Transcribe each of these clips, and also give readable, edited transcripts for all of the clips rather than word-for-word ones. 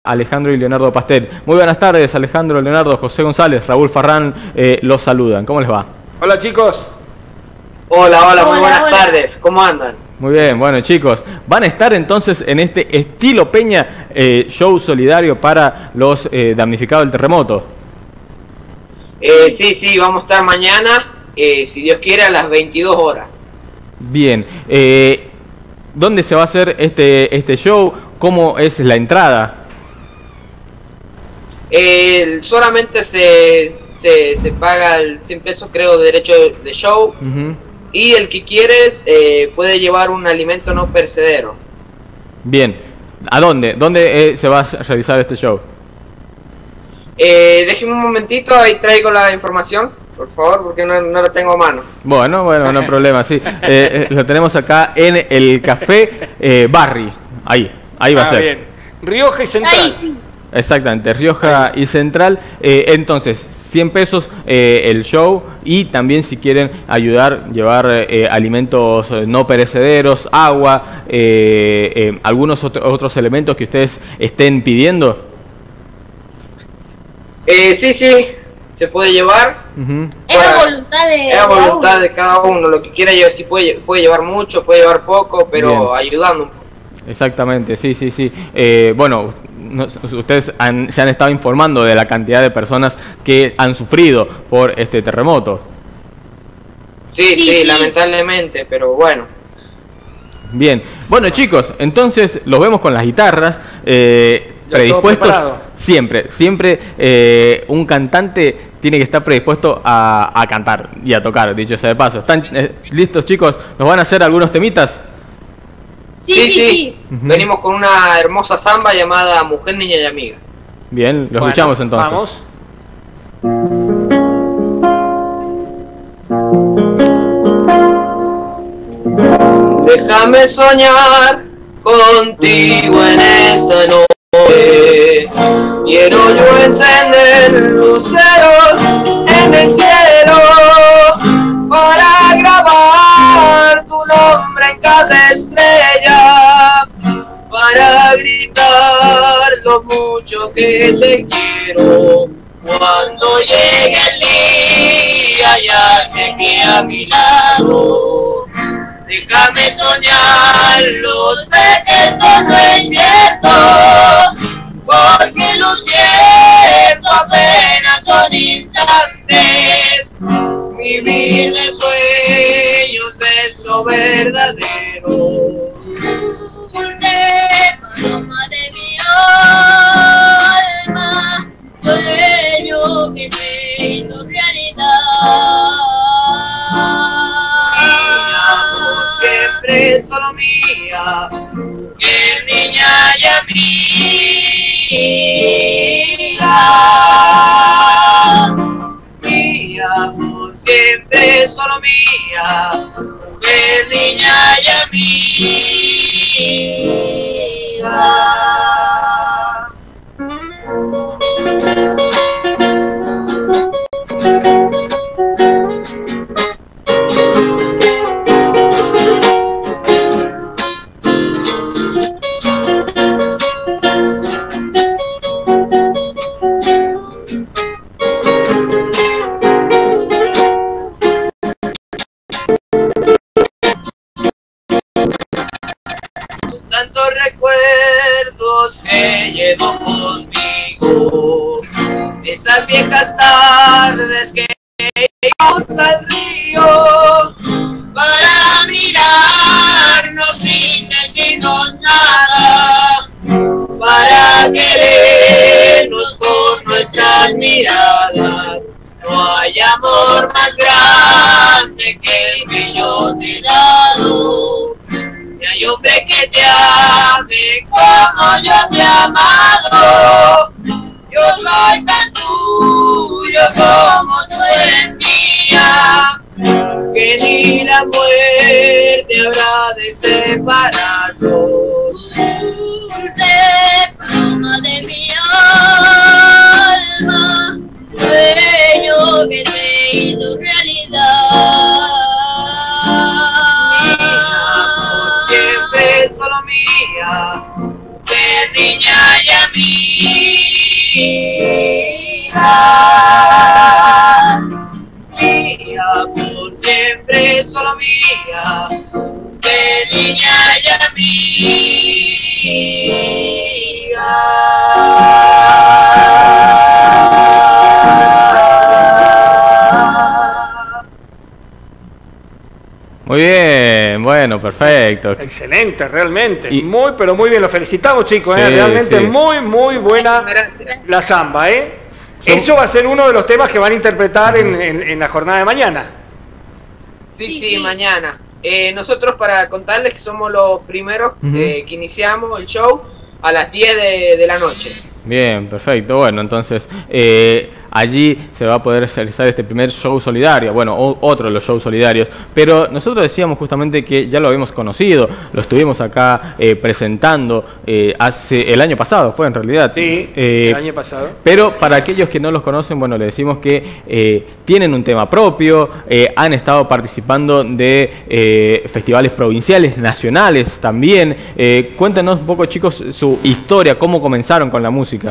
Alejandro y Leonardo Pastel. Muy buenas tardes, Alejandro, Leonardo, José González, Raúl Farrán, los saludan. ¿Cómo les va? Hola, chicos. Hola, muy buenas tardes. ¿Cómo andan? Muy bien, bueno, chicos, van a estar entonces en este Estilo Peña show solidario para los damnificados del terremoto. Sí, vamos a estar mañana, si Dios quiere, a las 22 horas. Bien, ¿dónde se va a hacer este show? ¿Cómo es la entrada? Solamente se paga 100 pesos, creo, de derecho de show. Y el que quieres puede llevar un alimento no perecedero. Bien, ¿a dónde? ¿Dónde se va a realizar este show? Déjeme un momentito, ahí traigo la información, por favor, porque no la tengo a mano. Bueno, no hay problema, sí. Lo tenemos acá en el Café Barri, ahí va a ser. Bien. Rioja y Central. Ahí sí. Exactamente, Rioja y Central. Entonces, 100 pesos el show, y también si quieren ayudar, llevar alimentos no perecederos, agua, algunos otros elementos que ustedes estén pidiendo. Sí, se puede llevar. Es a voluntad de cada uno, lo que quiera llevar, si puede llevar mucho, puede llevar poco, pero bien, ayudando un poco. Exactamente, sí. Bueno, ustedes se han estado informando de la cantidad de personas que han sufrido por este terremoto. Sí, lamentablemente, pero bueno. Bien, bueno, chicos, entonces los vemos con las guitarras predispuestos. Siempre un cantante tiene que estar predispuesto a cantar y a tocar, dicho sea de paso. ¿Están listos, chicos? ¿Nos van a hacer algunos temitas? Sí. Venimos con una hermosa samba llamada Mujer, Niña y Amiga. Bien, lo escuchamos entonces. Vamos. Déjame soñar contigo en esta noche. Quiero yo encender luceros en el cielo para grabar tu nombre en cada estrella, para gritar lo mucho que te quiero. Cuando llegue el día ya llegué a mi lado. Déjame soñarlo, sé que esto no es cierto, porque lo cierto apenas son instantes. Vivir de sueños es lo verdadero. Dulce paloma de mi alma, sueño que se hizo realidad. Siempre solo mía, mujer, niña y amiga. Mía, por siempre solo mía, mujer, niña y amiga. Tantos recuerdos que llevo conmigo, esas viejas tardes que íbamos al río para mirarnos sin decirnos nada, para querernos con nuestras miradas. No hay amor más grande que el que yo te he dado. No hay hombre que te ame como yo te he amado. Yo soy tan tuyo como tú eres mía, que ni la muerte habrá de separarnos. Dulce paloma de mi alma, sueño que se hizo realidad. Siempre solo mía, mujer, niña y amiga. qué niña amiga. Muy bien, bueno, perfecto. Excelente, realmente. Y- Muy, pero muy bien. Los felicitamos, chicos. Sí, Realmente sí. muy, muy buena la samba. Eso va a ser uno de los temas que van a interpretar en la jornada de mañana. Sí, Sí, sí, sí. mañana. Nosotros para contarles que somos los primeros que iniciamos el show a las 10 de la noche. Bien, perfecto. Bueno, entonces allí se va a poder realizar este primer show solidario, bueno, otro de los shows solidarios, pero nosotros decíamos justamente que ya lo habíamos conocido, lo estuvimos acá presentando hace el año pasado, fue en realidad. Sí, el año pasado. Pero para aquellos que no los conocen, bueno, le decimos que tienen un tema propio, han estado participando de festivales provinciales, nacionales también. Cuéntanos un poco, chicos, su historia, cómo comenzaron con la música.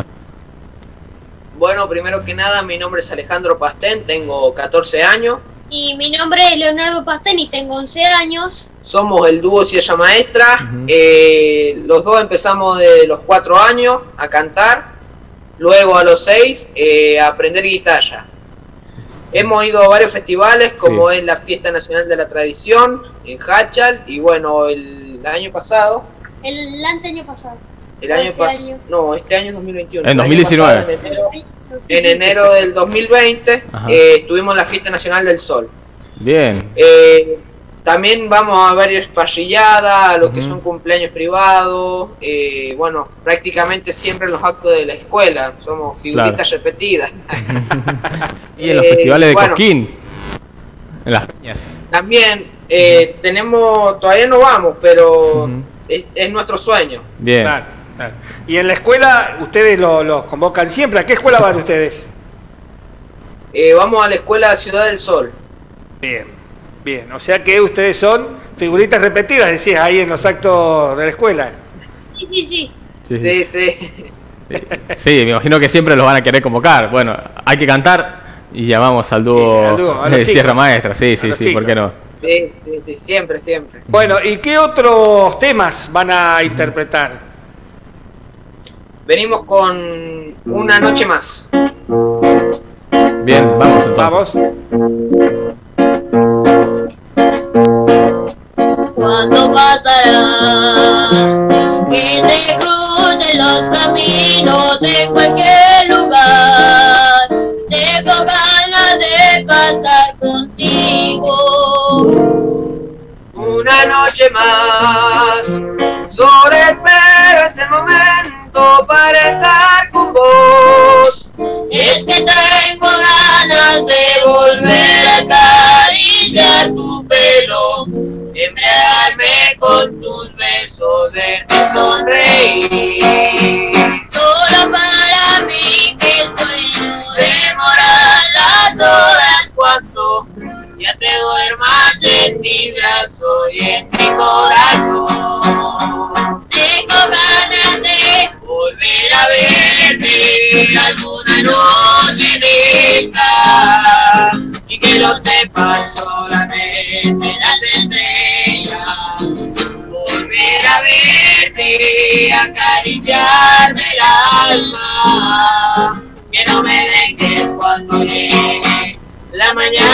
Bueno, primero que nada, mi nombre es Alejandro Pastén, tengo 14 años. Y mi nombre es Leonardo Pastén y tengo 11 años. Somos el dúo Sierra Maestra. Los dos empezamos de los 4 años a cantar. Luego a los 6 a aprender guitarra. Hemos ido a varios festivales como es la Fiesta Nacional de la Tradición en Hachal. Y bueno, el año pasado... El anteaño pasado. El año Este pasado... año. No, este año es 2021. En El año 2019. pasado, No sé en si- enero del 2020 Ajá. estuvimos en la Fiesta Nacional del Sol. Bien. También vamos a varias parrilladas, a lo que Ujú. son cumpleaños privados, bueno, prácticamente siempre en los actos de la escuela, somos figuritas repetidas. Y en los festivales de bueno. Cosquín, en las peñas. También tenemos, todavía no vamos, pero Ujú. es nuestro sueño. Bien. Claro, claro. Y en la escuela, ustedes los convocan siempre. ¿A qué escuela van ustedes? Vamos a la escuela Ciudad del Sol. Bien, bien. O sea que ustedes son figuritas repetidas, decías, ahí en los actos de la escuela. Sí, sí, sí. Sí, sí. Sí, sí. Sí, me imagino que siempre los van a querer convocar. Bueno, hay que cantar y llamamos al Sí, dúo al dúo, a los de chicos. Sierra Maestra. Sí, A sí, los sí, ¿por chicos. qué no? Sí, sí, sí, siempre, siempre. Bueno, ¿y qué otros temas van a interpretar? Venimos con Una Noche Más. Bien, vamos entonces. Vamos. ¿Cuándo pasará? Que te crucen los caminos en cualquier lugar. Tengo ganas de pasar contigo. Una noche más, solo espero este momento para estar con vos. Es que tengo ganas de volver a acariciar tu pelo, embriagarme con tus besos, verte sonreír. Solo para mí que sueño demorar las horas cuando ya te duermas en mi brazo y en mi corazón. Tengo ganas de volver a verte alguna noche de esta, y que lo sepan solamente las estrellas. Volver a verte, acariciarme el alma, que no me dejes cuando llegue la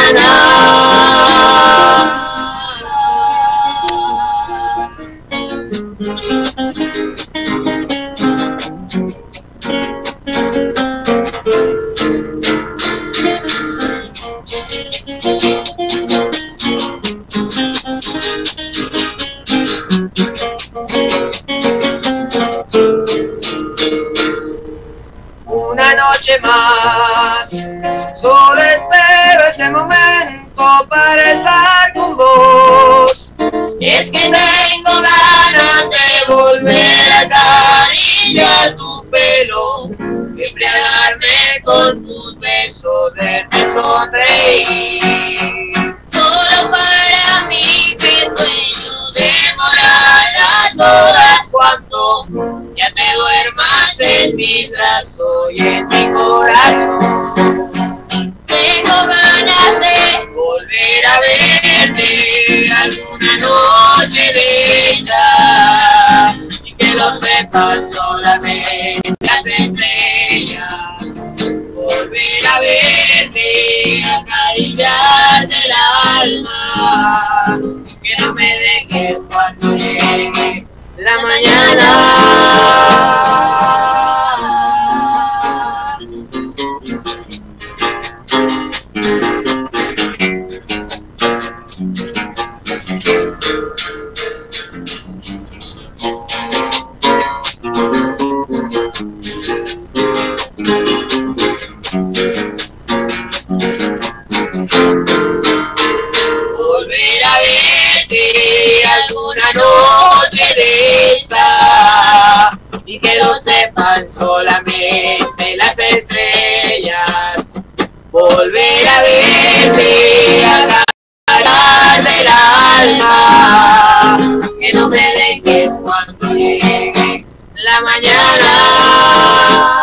Una noche más, solo espero ese momento para estar con vos. Es que tengo ganas de volver a acariciar tu pelo, embriagarme con tus besos, verte sonreír. Solo para mí que sueño demorar las horas cuando ya te duermas en mi brazo y en mi corazón. Tengo ganas de volver a verte alguna noche de esta, y que lo sepan solamente las estrellas. Volver a verte, acariciarte el alma, que no me dejes cuando llegue la mañana. Volver a verte alguna noche de esta, y que lo sepan solamente las estrellas. Volver a verte, agarrarme el alma, que no me dejes cuando llegue la mañana.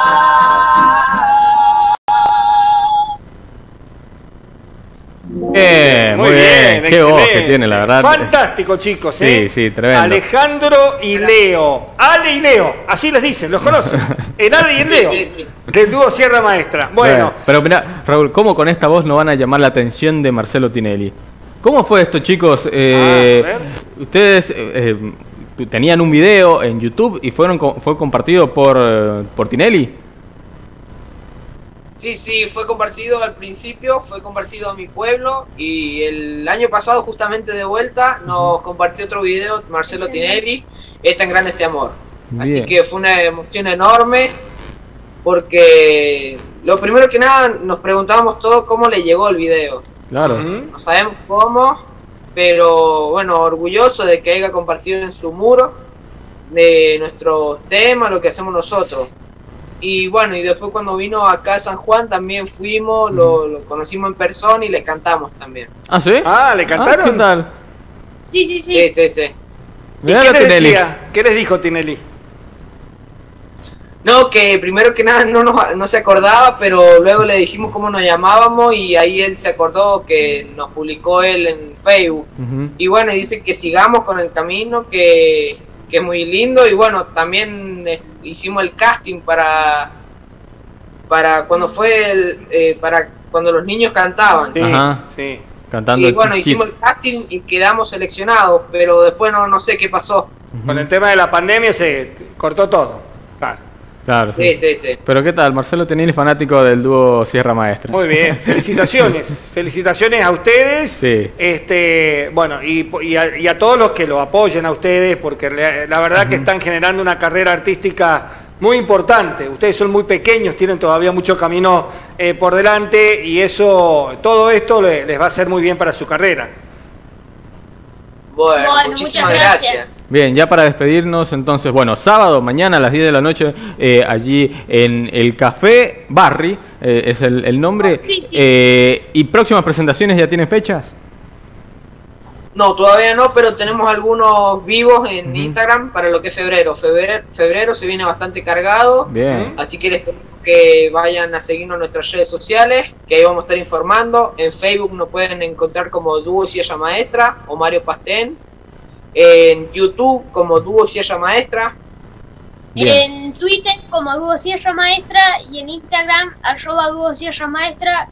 Muy bien, qué voz que tiene, la verdad. Fantástico, chicos, ¿eh? Sí, sí, tremendo. Alejandro y Leo. Ale y Leo, así les dicen, los conocen. El Ale y el Leo. Sí, sí, sí. Del dúo Sierra Maestra. Bueno. Pero mirá, Raúl, ¿cómo con esta voz no van a llamar la atención de Marcelo Tinelli? ¿Cómo fue esto, chicos? Ustedes tenían un video en YouTube y fue compartido por Tinelli. Sí, sí, fue compartido al principio, fue compartido a mi pueblo y el año pasado justamente de vuelta nos compartió otro video Marcelo Tinelli, Es tan grande este amor. Bien. Así que fue una emoción enorme porque lo primero que nada nos preguntábamos todos cómo le llegó el video. Claro. No sabemos cómo, pero bueno, orgulloso de que haya compartido en su muro de nuestros temas, lo que hacemos nosotros. Y bueno, y después cuando vino acá a San Juan también fuimos, lo conocimos en persona y le cantamos también. ¿Ah, sí? Ah, ¿le cantaron? ¿Qué tal? Sí, sí, sí. Sí, sí, sí. ¿Y Mirá qué la les Tinelli. decía? ¿Qué les dijo Tinelli? No, que primero que nada no se acordaba, pero luego le dijimos cómo nos llamábamos y ahí él se acordó que nos publicó él en Facebook. Y bueno, y dice que sigamos con el camino, que es muy lindo. Y bueno, también hicimos el casting para cuando fue para cuando los niños cantaban. Sí, Ajá. sí. Cantando Y bueno, el hicimos el casting y quedamos seleccionados, pero después no sé qué pasó. Con el tema de la pandemia se cortó todo. Claro. Claro, Sí, sí, sí. Pero ¿qué tal? Marcelo Tinelli, fanático del dúo Sierra Maestra. Muy bien, felicitaciones. Felicitaciones a ustedes. Sí. Bueno, y a todos los que lo apoyen a ustedes, porque la verdad que están generando una carrera artística muy importante. Ustedes son muy pequeños, tienen todavía mucho camino por delante y todo esto les va a hacer muy bien para su carrera. Bueno, Bueno, muchísimas muchas gracias. gracias. Bien, ya para despedirnos, entonces, bueno, sábado, mañana a las 10 de la noche, allí en el Café Barri, es el nombre. Sí, sí. ¿Y próximas presentaciones ya tienen fechas? No, todavía no, pero tenemos algunos vivos en Instagram para lo que es febrero. Febrero se viene bastante cargado, Bien. así que les pedimos que vayan a seguirnos en nuestras redes sociales, que ahí vamos a estar informando. En Facebook nos pueden encontrar como Dúo Sierra Maestra o Mario Pastén. En YouTube como Dúo Sierra Maestra. Bien. En Twitter como Dúo Sierra Maestra y en Instagram @Dúo Sierra Maestra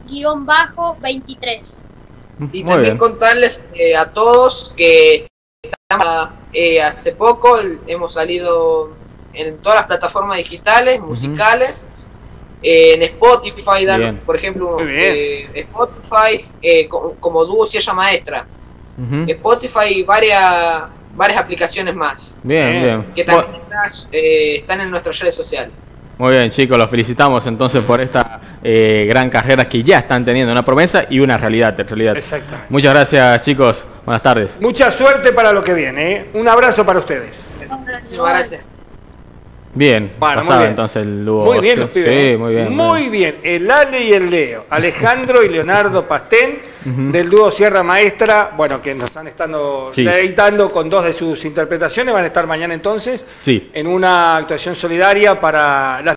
_23. Y Muy también bien. contarles a todos que estamos, hace poco hemos salido en todas las plataformas digitales, musicales, en Spotify, Bien. por ejemplo, Muy bien. Spotify como Dúo Sierra Maestra, Ujú. Spotify y varias aplicaciones más Bien, bien. que también están en nuestras redes sociales. Muy bien, chicos, los felicitamos entonces por esta gran carrera que ya están teniendo, una promesa y una realidad, en realidad. Exactamente. Muchas gracias, chicos. Buenas tardes. Mucha suerte para lo que viene, ¿eh? Un abrazo para ustedes. Muchísimas gracias. Bien, Bueno, muy pasaba bien. entonces el dúo. Muy bien los pibes. Sí, muy bien. Muy bien. El Ale y el Leo. Alejandro y Leonardo Pastén, Ujú. del dúo Sierra Maestra, bueno, que nos han estado Sí. deleitando con dos de sus interpretaciones. Van a estar mañana entonces Sí. en una actuación solidaria para las